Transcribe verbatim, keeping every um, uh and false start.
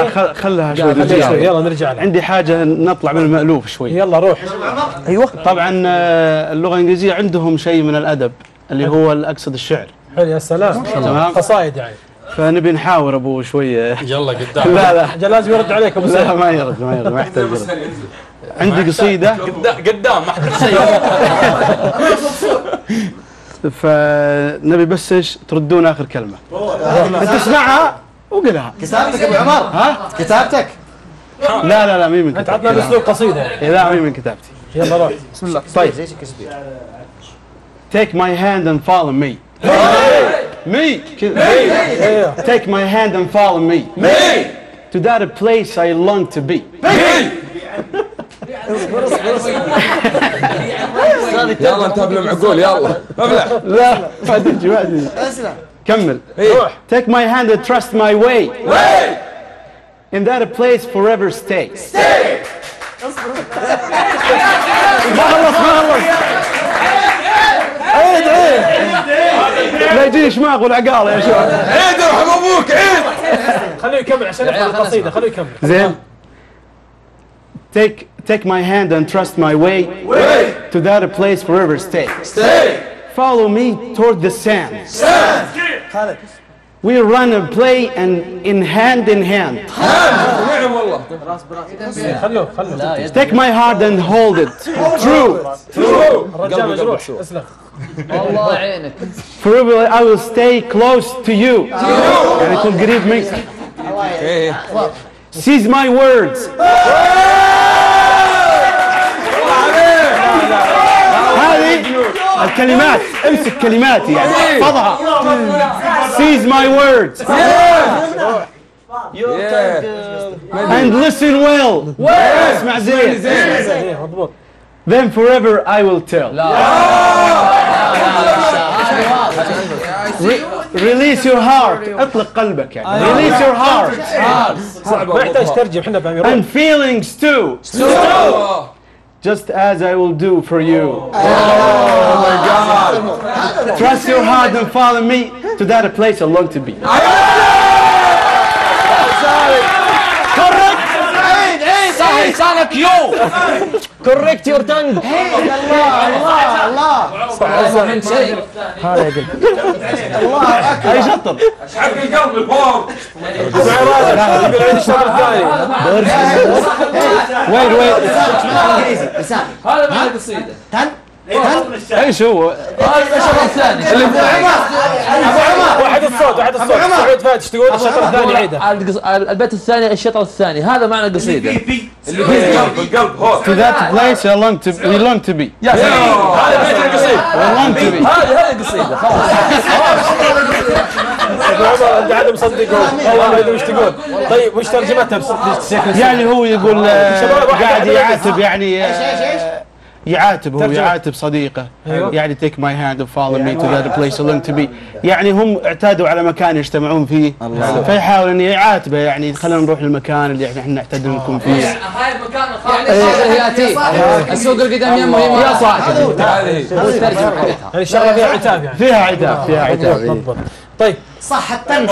لا خل... خلها شوي شوي. يلا نرجع لها. عندي حاجة نطلع من المألوف شوي. يلا روح. ايوه طبعا اللغة الإنجليزية عندهم شيء من الأدب اللي هو أقصد الشعر. حلو يا سلام. تمام. قصايد يعني. فنبي نحاور ابو شويه. يلا قدام. لا لا لازم يرد عليك ابو سعيد. لا ما يرد ما يرد ما يحتاج يرد. عندي قصيده قدام ما حد شيء. فنبي بس ايش تردون اخر كلمه. انت اسمعها وقلها. كتابتك ابو عمر. ها كتابتك. لا لا لا مي من كتابتي. انت عطنا اسلوب قصيده يعني. لا مي من كتابتي. يلا روح. بسم الله. طيب. Take my hand and follow me. Me. Take my hand and follow me. Me. To that place I long to be. يلا انت ابلع معقول يلا ابلع. لا ما تجي ما تجي. كمل. روح. Take my hand and trust my way. Way. In that place forever stay. Stay. ما خلص ما خلص. عيد عيد. لا يجيني شماغ والعقال يا شباب. عيد ارحم ابوك عيد. خليه يكمل عشان يفهم القصيده. خليه يكمل. زين. Take take my hand and trust my way. Way. To that place forever stay. Stay. Follow me toward the sand. Sand. We run and play and in hand in hand. وينهم والله. خلوه خلوه. Take my heart and hold it. True. True. الرجال مجروح. اسلم. الله يعينك. Forever I will stay close to you. يعني يكون قريب منك. Seize my words. هذه الكلمات امسك كلماتي يعني احفظها. Seize my words. And listen well. اسمع زين. مضبوط. Then forever I will tell. Re- release your heart. اطلق قلبك يعني. Release your heart. ما يحتاج ترجم احنا فاهمين. And feelings too. Just as I will do for you. Oh my God. Trust your heart and follow me to that place I long to be. صحيح لسانك يو. كوريكت يور تانج. الله الله الله. من شيء. هذا يقول. الله اكبر. اي شطر. حق القلب الفور. يقول الشهر الثاني. وين وين هذا معنى القصيده. ايش هو؟ هذا الشطر الثاني. ابو عمر. ابو عمر. واحد الصوت واحد الصوت. سعود فهد ايش تقول؟ الشطر الثاني عيده. البيت الثاني الشطر الثاني هذا معنى القصيده. اللي في القلب القلب هون. To that place I long to we long to be. يا سلام. هذا بيت القصيدة. We long to be. هذه هذه القصيده خلاص. ابو عمر انت عاد مصدقه. والله ما ادري وش تقول. طيب وش ترجمتها بشكل يعني هو يقول آه، قاعد يعاتب يعني ايش ايش ايش؟ يعاتب هو ترجمة. يعاتب صديقه. أيوة. يعني take my hand and follow me to that place I long to be. يعني هم اعتادوا على مكان يجتمعون فيه فيحاول ان يعاتبه يعني خلينا نروح للمكان اللي احنا نعتاد نكون فيه. هاي المكان الخالي ياتي السوق القدام يمه يا صاحبي. هذه. هو الترجمه حقتها. يعني الشغله فيها عتاب يعني. فيها عتاب فيها عتاب. مضبوط. طيب صح التنمية.